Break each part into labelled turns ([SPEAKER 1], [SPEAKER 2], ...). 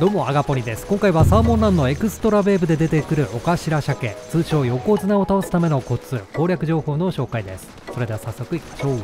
[SPEAKER 1] どうもアガポニです。今回はサーモンランのエクストラウェーブで出てくるオカシラ鮭、通称横綱を倒すためのコツ、攻略情報の紹介です。それでは早速いきましょう。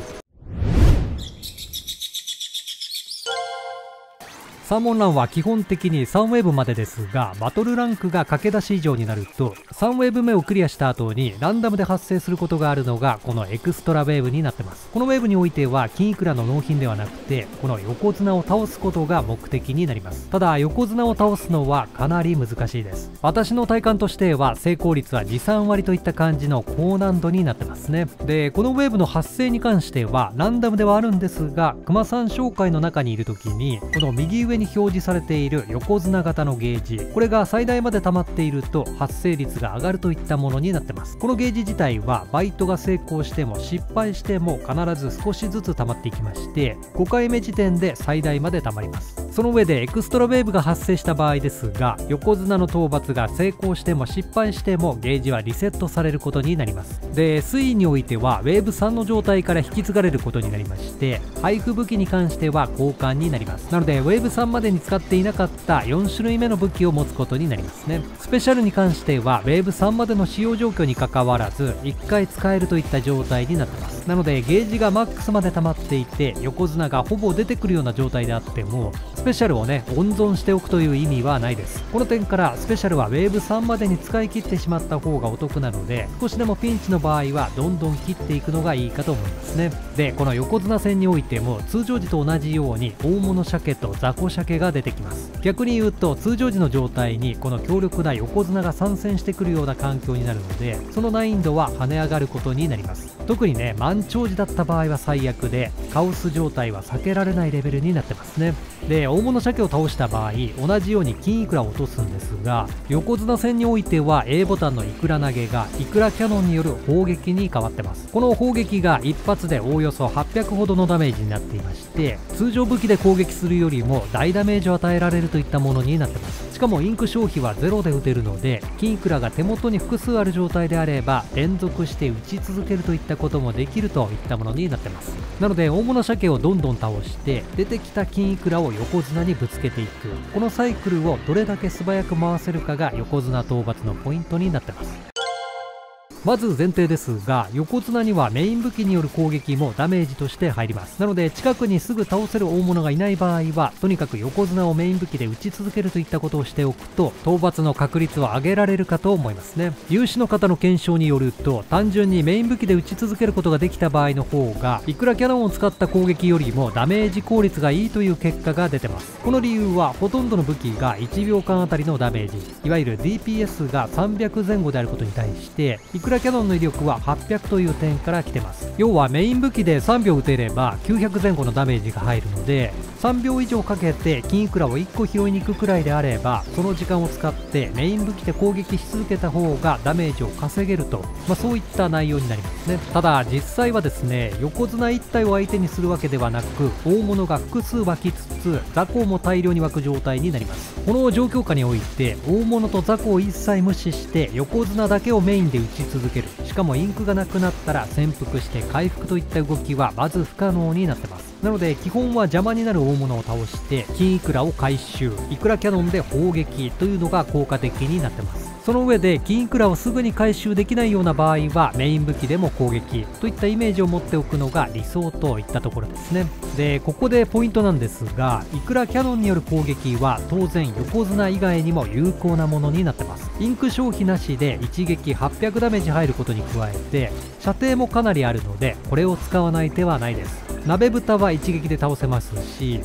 [SPEAKER 1] サーモンランは基本的に3ウェーブまでですが、バトルランクが駆け出し以上になると3ウェーブ目をクリアした後にランダムで発生することがあるのがこのエクストラウェーブになってます。このウェーブにおいては金イクラの納品ではなくて、この横綱を倒すことが目的になります。ただ横綱を倒すのはかなり難しいです。私の体感としては成功率は 2,3 割といった感じの高難度になってますね。でこのウェーブの発生に関してはランダムではあるんですが、熊さん紹介の中にいる時にこの右上に表示されている横綱型のゲージ、これが最大まで溜まっていると発生率が上がるといったものになってます。このゲージ自体はバイトが成功しても失敗しても必ず少しずつ溜まっていきまして、5回目時点で最大まで溜まります。その上でエクストラウェーブが発生した場合ですが、横綱の討伐が成功しても失敗してもゲージはリセットされることになります。で推移においてはウェーブ3の状態から引き継がれることになりまして、配布武器に関しては交換になります。なのでウェーブ3までに使っていなかった4種類目の武器を持つことになりますね。スペシャルに関してはウェーブ3までの使用状況にかかわらず1回使えるといった状態になってます。なのでゲージがマックスまで溜まっていて横綱がほぼ出てくるような状態であってもスペシャルをね温存しておくという意味はないです。この点からスペシャルはウェーブ3までに使い切ってしまった方がお得なので、少しでもピンチの場合はどんどん切っていくのがいいかと思いますね。でこの横綱戦においても通常時と同じように大物鮭と雑魚鮭が出てきます。逆に言うと通常時の状態にこの強力な横綱が参戦してくるような環境になるので、その難易度は跳ね上がることになります。特にね満潮時だった場合は最悪で、カオス状態は避けられないレベルになってますね。で大物鮭を倒した場合同じように金イクラを落とすんですが、横綱戦においては A ボタンのイクラ投げがイクラキャノンによる砲撃に変わってます。この砲撃が一発でおおよそ800ほどのダメージになっていまして、通常武器で攻撃するよりも大ダメージを与えられるといったものになってます。しかもインク消費はゼロで打てるので、金イクラが手元に複数ある状態であれば連続して打ち続けるといったこともできるといったものになってます。なので大物鮭をどんどん倒して出てきた金イクラを横綱にぶつけていく、このサイクルをどれだけ素早く回せるかが横綱討伐のポイントになってます。まず前提ですが、横綱にはメイン武器による攻撃もダメージとして入ります。なので近くにすぐ倒せる大物がいない場合はとにかく横綱をメイン武器で打ち続けるといったことをしておくと討伐の確率を上げられるかと思いますね。有志の方の検証によると、単純にメイン武器で打ち続けることができた場合の方がいくらキャノンを使った攻撃よりもダメージ効率がいいという結果が出てます。この理由はほとんどの武器が1秒間あたりのダメージ、いわゆる DPS が300前後であることに対していくらキャノンの威力は800という点から来てます。要はメイン武器で3秒打てれば900前後のダメージが入るので、3秒以上かけて金イクラを1個拾いに行くくらいであればその時間を使ってメイン武器で攻撃し続けた方がダメージを稼げると、そういった内容になりますね。ただ実際はですね、横綱1体を相手にするわけではなく大物が複数湧きつつ雑魚も大量に湧く状態になります。この状況下において大物と雑魚を一切無視して横綱だけをメインで打ち続ける、しかもインクがなくなったら潜伏して回復といった動きはまず不可能になってます。なので基本は邪魔になる大物を倒して金イクラを回収、イクラキャノンで砲撃というのが効果的になってます。その上で金イクラをすぐに回収できないような場合はメイン武器でも攻撃といったイメージを持っておくのが理想といったところですね。でここでポイントなんですが、イクラキャノンによる攻撃は当然横綱以外にも有効なものになってます。インク消費なしで一撃800ダメージ入ることに加えて射程もかなりあるので、これを使わない手はないです。鍋豚は一撃で倒せますし、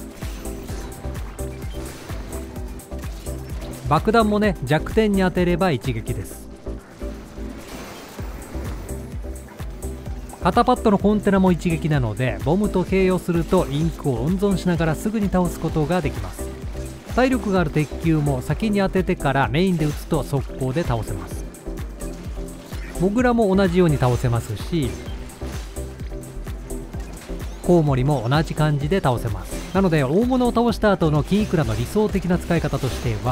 [SPEAKER 1] 爆弾もね弱点に当てれば一撃です。肩パッドのコンテナも一撃なのでボムと併用するとインクを温存しながらすぐに倒すことができます。体力がある鉄球も先に当ててからメインで撃つと速攻で倒せます。モグラも同じように倒せますし、コウモリも同じ感じで倒せます。なので大物を倒した後の金イクラの理想的な使い方としては、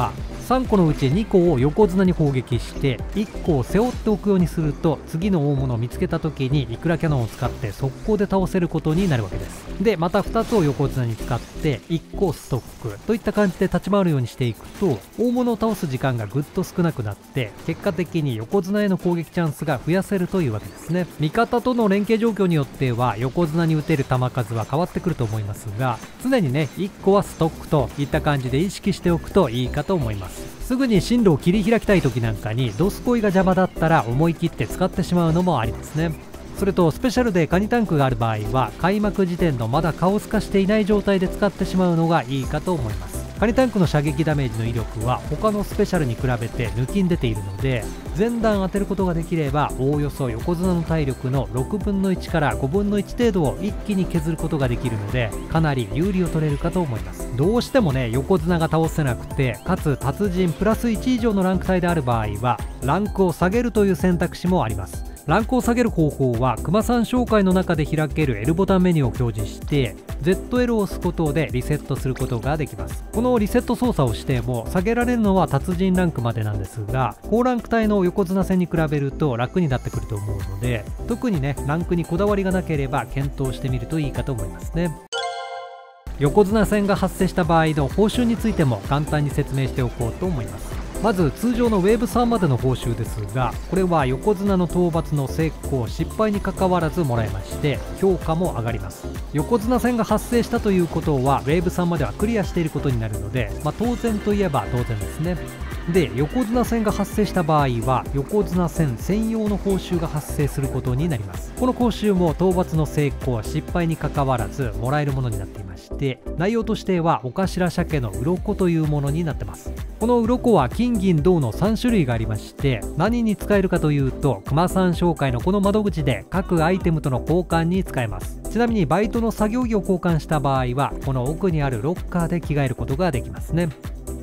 [SPEAKER 1] 3個のうち2個を横綱に攻撃して1個を背負っておくようにすると、次の大物を見つけた時にイクラキャノンを使って速攻で倒せることになるわけです。でまた2つを横綱に使って1個ストックといった感じで立ち回るようにしていくと、大物を倒す時間がぐっと少なくなって、結果的に横綱への攻撃チャンスが増やせるというわけですね。味方との連携状況によっては横綱に打てる球数は変わってくると思いますが、常にね1個はストックといった感じで意識しておくといいかと思います。すぐに進路を切り開きたい時なんかにドスコイが邪魔だったら思い切って使ってしまうのもありですね。それとスペシャルでカニタンクがある場合は開幕時点のまだ顔透かしていない状態で使ってしまうのがいいかと思います。カニタンクの射撃ダメージの威力は他のスペシャルに比べて抜きん出ているので、前段当てることができればおおよそ横綱の体力の6分の1から5分の1程度を一気に削ることができるので、かなり有利を取れるかと思います。どうしてもね横綱が倒せなくて、かつ達人プラス1以上のランク帯である場合はランクを下げるという選択肢もあります。ランクを下げる方法は熊さん紹介の中で開ける L ボタンメニューを表示して ZL を押すことでリセットすることができます。このリセット操作をしても下げられるのは達人ランクまでなんですが、高ランク帯の横綱戦に比べると楽になってくると思うので、特にねランクにこだわりがなければ検討してみるといいかと思いますね。横綱戦が発生した場合の報酬についても簡単に説明しておこうと思います。まず通常のウェーブ3までの報酬ですが、これは横綱の討伐の成功失敗にかかわらずもらえまして、評価も上がります。横綱戦が発生したということはウェーブ3まではクリアしていることになるので、当然といえば当然ですね。で横綱戦が発生した場合は横綱戦専用の報酬が発生することになります。この報酬も討伐の成功失敗にかかわらずもらえるものになっていまして、内容としてはお頭鮭の鱗というものになってます。この鱗は金銀銅の3種類がありまして、何に使えるかというと熊さん紹介のこの窓口で各アイテムとの交換に使えます。ちなみにバイトの作業着を交換した場合はこの奥にあるロッカーで着替えることができますね。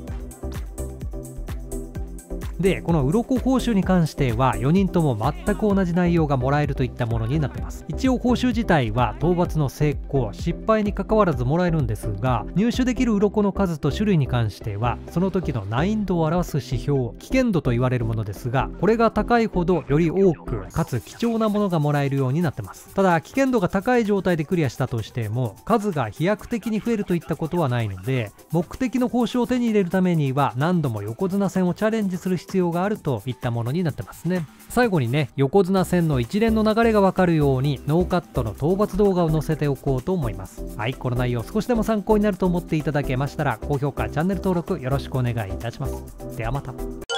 [SPEAKER 1] でこの鱗報酬に関しては4人とも全く同じ内容がもらえるといったものになってます。一応報酬自体は討伐の成功失敗にかかわらずもらえるんですが、入手できる鱗の数と種類に関してはその時の難易度を表す指標危険度と言われるものですが、これが高いほどより多くかつ貴重なものがもらえるようになってます。ただ危険度が高い状態でクリアしたとしても数が飛躍的に増えるといったことはないので、目的の報酬を手に入れるためには何度も横綱戦をチャレンジする必要があるといったものになってますね。最後にね横綱戦の一連の流れがわかるようにノーカットの討伐動画を載せておこうと思います。はい、この内容少しでも参考になると思っていただけましたら高評価チャンネル登録よろしくお願いいたします。ではまた。